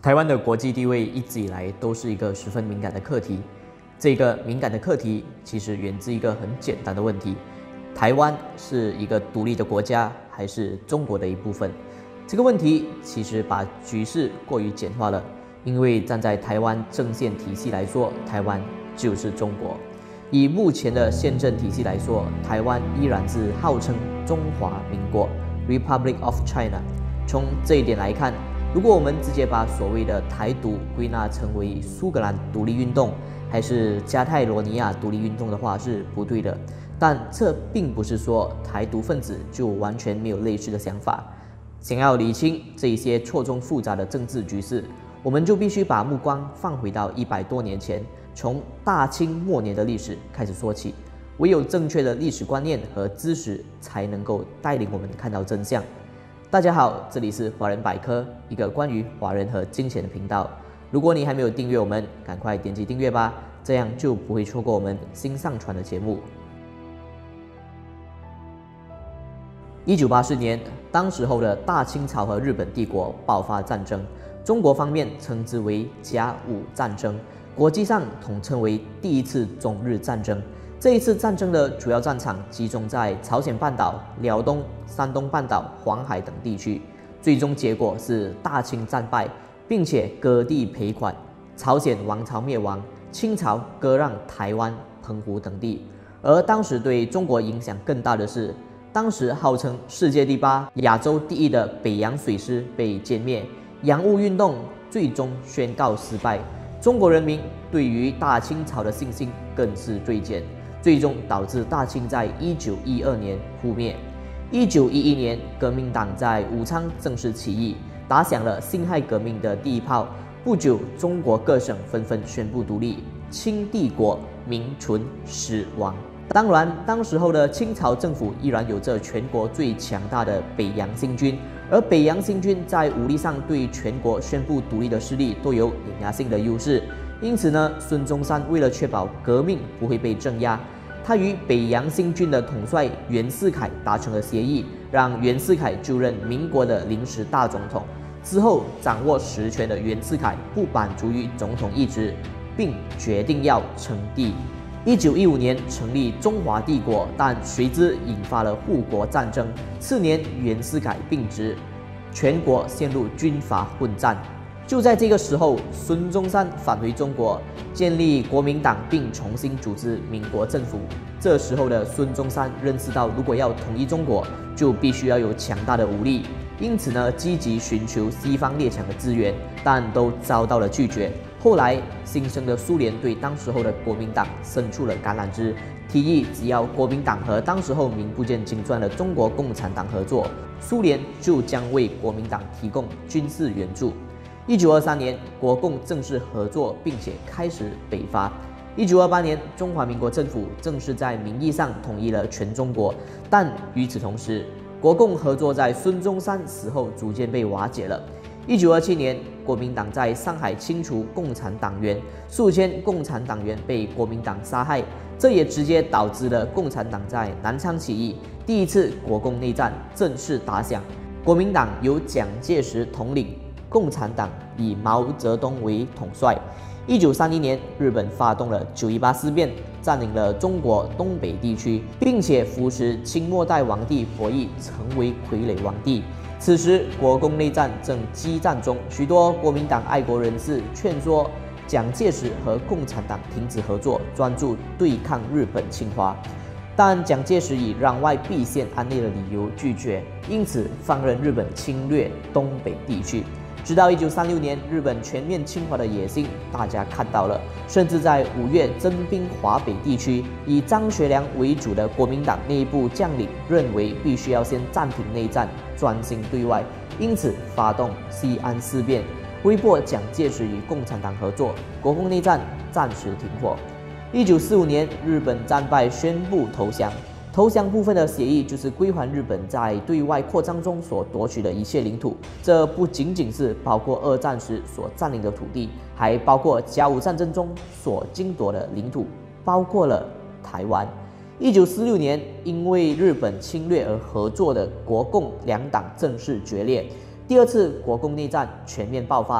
台湾的国际地位一直以来都是一个十分敏感的课题。这个敏感的课题其实源自一个很简单的问题：台湾是一个独立的国家，还是中国的一部分？这个问题其实把局势过于简化了，因为站在台湾政宪体系来说，台湾就是中国。以目前的宪政体系来说，台湾依然是号称中华民国 （Republic of China）。从这一点来看，如果我们直接把所谓的台独归纳成为苏格兰独立运动，还是加泰罗尼亚独立运动的话，是不对的。但这并不是说台独分子就完全没有类似的想法。想要理清这一些错综复杂的政治局势，我们就必须把目光放回到100多年前，从大清末年的历史开始说起。唯有正确的历史观念和知识，才能够带领我们看到真相。大家好，这里是华人百科，一个关于华人和金钱的频道。如果你还没有订阅我们，赶快点击订阅吧，这样就不会错过我们新上传的节目。1984年，当时候的大清朝和日本帝国爆发战争，中国方面称之为甲午战争，国际上统称为第一次中日战争。这一次战争的主要战场集中在朝鲜半岛、辽东、山东半岛、黄海等地区，最终结果是大清战败，并且割地赔款，朝鲜王朝灭亡，清朝割让台湾、澎湖等地。而当时对中国影响更大的是，当时号称世界第8、亚洲第1的北洋水师被歼灭，洋务运动最终宣告失败，中国人民对于大清朝的信心更是锐减，最终导致大清在1912年覆灭。1911年，革命党在武昌正式起义，打响了辛亥革命的第一炮。不久，中国各省纷纷宣布独立，清帝国名存实亡。当然，当时候的清朝政府依然有着全国最强大的北洋新军，而北洋新军在武力上对全国宣布独立的势力都有碾压性的优势。因此呢，孙中山为了确保革命不会被镇压，他与北洋新军的统帅袁世凯达成了协议，让袁世凯就任民国的临时大总统。之后，掌握实权的袁世凯不满足于总统一职，并决定要称帝。1915年成立中华帝国，但随之引发了护国战争。次年，袁世凯病逝，全国陷入军阀混战。就在这个时候，孙中山返回中国，建立国民党，并重新组织民国政府。这时候的孙中山认识到，如果要统一中国，就必须要有强大的武力，因此呢，积极寻求西方列强的支援，但都遭到了拒绝。后来，新生的苏联对当时候的国民党伸出了橄榄枝，提议只要国民党和当时候名不见经传的中国共产党合作，苏联就将为国民党提供军事援助。1923年，国共正式合作，并且开始北伐。1928年，中华民国政府正式在名义上统一了全中国，但与此同时，国共合作在孙中山死后逐渐被瓦解了。1927年，国民党在上海清除共产党员，数千共产党员被国民党杀害，这也直接导致了共产党在南昌起义，第一次国共内战正式打响。国民党由蒋介石统领，共产党以毛泽东为统帅。1930年，日本发动了918事变，占领了中国东北地区，并且扶持清末代皇帝溥仪成为傀儡皇帝。此时，国共内战正激战中，许多国民党爱国人士劝说蒋介石和共产党停止合作，专注对抗日本侵华。但蒋介石以攘外必先安内的理由拒绝，因此放任日本侵略东北地区。直到1936年，日本全面侵华的野心大家看到了，甚至在5月征兵华北地区。以张学良为主的国民党内部将领认为，必须要先暂停内战，专心对外，因此发动西安事变，威迫蒋介石与共产党合作，国共内战暂时停火。1945年，日本战败，宣布投降。投降部分的协议就是归还日本在对外扩张中所夺取的一切领土，这不仅仅是包括2战时所占领的土地，还包括甲午战争中所争夺的领土，包括了台湾。1946年，因为日本侵略而合作的国共两党正式决裂，第2次国共内战全面爆发。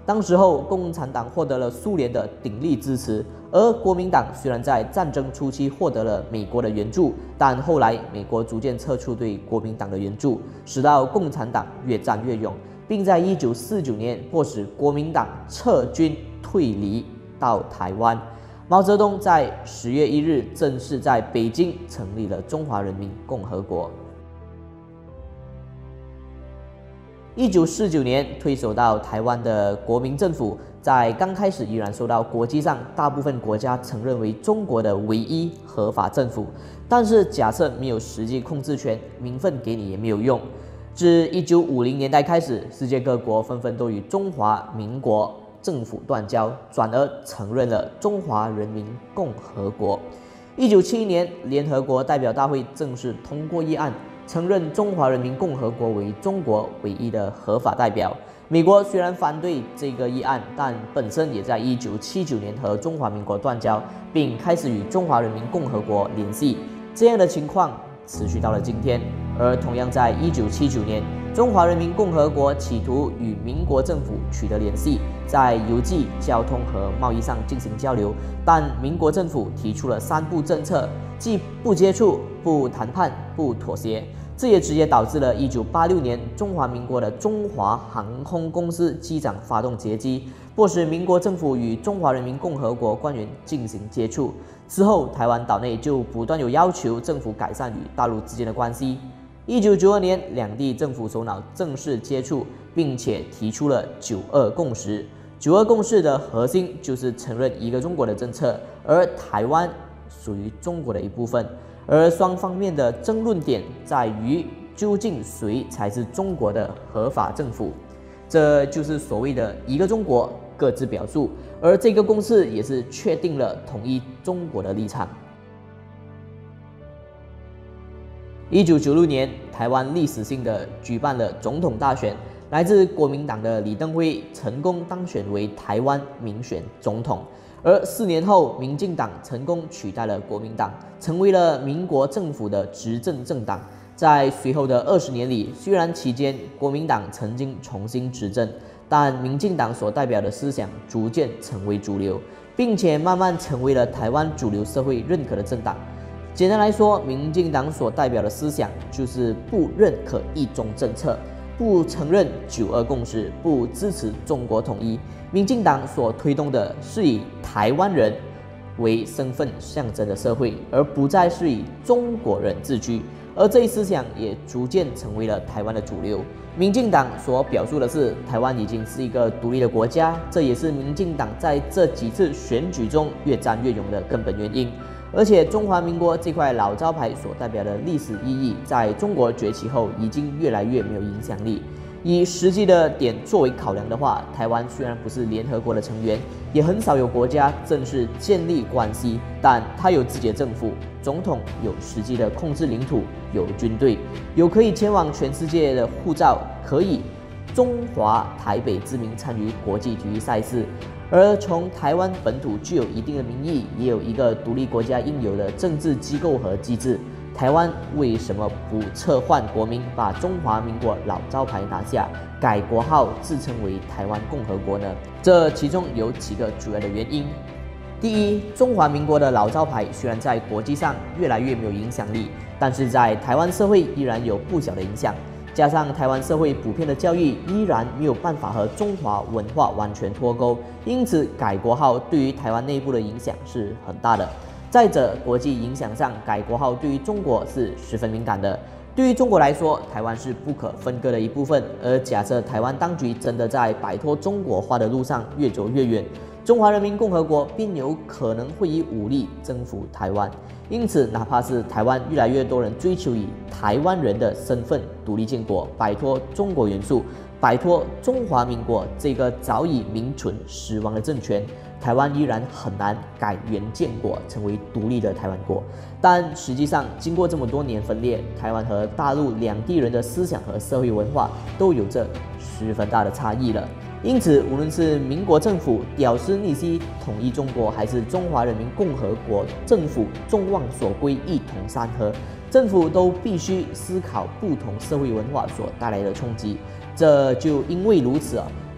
当时候共产党获得了苏联的鼎力支持，而国民党虽然在战争初期获得了美国的援助，但后来美国逐渐撤出对国民党的援助，使到共产党越战越勇，并在1949年迫使国民党撤军退离到台湾。毛泽东在10月1日正式在北京成立了中华人民共和国。1949年退守到台湾的国民政府，在刚开始依然受到国际上大部分国家承认为中国的唯一合法政府，但是假设没有实际控制权，名分给你也没有用。自1950年代开始，世界各国纷纷都与中华民国政府断交，转而承认了中华人民共和国。1971年，联合国代表大会正式通过议案，承认中华人民共和国为中国唯一的合法代表。美国虽然反对这个议案，但本身也在1979年和中华民国断交，并开始与中华人民共和国联系。这样的情况持续到了今天。而同样在1979年，中华人民共和国企图与民国政府取得联系，在邮寄、交通和贸易上进行交流，但民国政府提出了3不政策，即不接触、不谈判、不妥协。这也直接导致了1986年中华民国的中华航空公司机长发动劫机，迫使民国政府与中华人民共和国官员进行接触。之后，台湾岛内就不断有要求政府改善与大陆之间的关系。1992年，两地政府首脑正式接触，并且提出了9·2共识。9·2共识的核心就是承认一个中国的政策，而台湾属于中国的一部分。而双方面的争论点在于，究竟谁才是中国的合法政府？这就是所谓的一个中国，各自表述。而这个共识也是确定了统一中国的立场。1996年，台湾历史性的举办了总统大选，来自国民党的李登辉成功当选为台湾民选总统。而4年后，民进党成功取代了国民党，成为了民国政府的执政政党。在随后的20年里，虽然期间国民党曾经重新执政，但民进党所代表的思想逐渐成为主流，并且慢慢成为了台湾主流社会认可的政党。简单来说，民进党所代表的思想就是不认可一中政策，不承认9·2共识，不支持中国统一。民进党所推动的是以台湾人为身份象征的社会，而不再是以中国人自居。而这一思想也逐渐成为了台湾的主流。民进党所表述的是，台湾已经是一个独立的国家，这也是民进党在这几次选举中越战越勇的根本原因。而且，中华民国这块老招牌所代表的历史意义，在中国崛起后已经越来越没有影响力。以实际的点作为考量的话，台湾虽然不是联合国的成员，也很少有国家正式建立关系，但它有自己的政府，总统有实际的控制领土，有军队，有可以前往全世界的护照，可以中华台北之名参与国际体育赛事。而从台湾本土具有一定的民意，也有一个独立国家应有的政治机构和机制。台湾为什么不撤换国名，把中华民国老招牌拿下，改国号，自称为台湾共和国呢？这其中有几个主要的原因。第一，中华民国的老招牌虽然在国际上越来越没有影响力，但是在台湾社会依然有不小的影响。加上台湾社会普遍的教育依然没有办法和中华文化完全脱钩，因此改国号对于台湾内部的影响是很大的。再者，国际影响上，改国号对于中国是十分敏感的。对于中国来说，台湾是不可分割的一部分。而假设台湾当局真的在摆脱中国化的路上越走越远，中华人民共和国便有可能会以武力征服台湾。因此，哪怕是台湾越来越多人追求以台湾人的身份独立建国，摆脱中国元素，摆脱中华民国这个早已名存实亡的政权，台湾依然很难改元建国，成为独立的台湾国。但实际上，经过这么多年分裂，台湾和大陆两地人的思想和社会文化都有着十分大的差异了。因此，无论是民国政府屌丝逆袭统一中国，还是中华人民共和国政府众望所归一统山河，政府都必须思考不同社会文化所带来的冲击。这就因为如此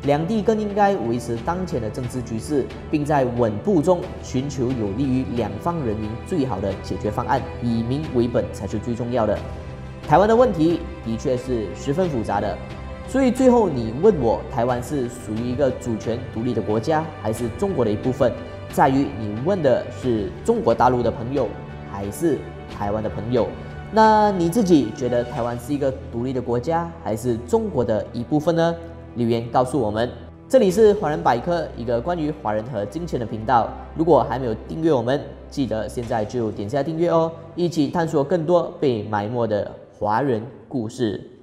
两地更应该维持当前的政治局势，并在稳步中寻求有利于两方人民最好的解决方案，以民为本才是最重要的。台湾的问题的确是十分复杂的，所以最后你问我台湾是属于一个主权独立的国家，还是中国的一部分，在于你问的是中国大陆的朋友，还是台湾的朋友。那你自己觉得台湾是一个独立的国家，还是中国的一部分呢？留言告诉我们。这里是华人百科，一个关于华人和金钱的频道。如果还没有订阅我们，记得现在就点下订阅哦，一起探索更多被埋没的华人故事。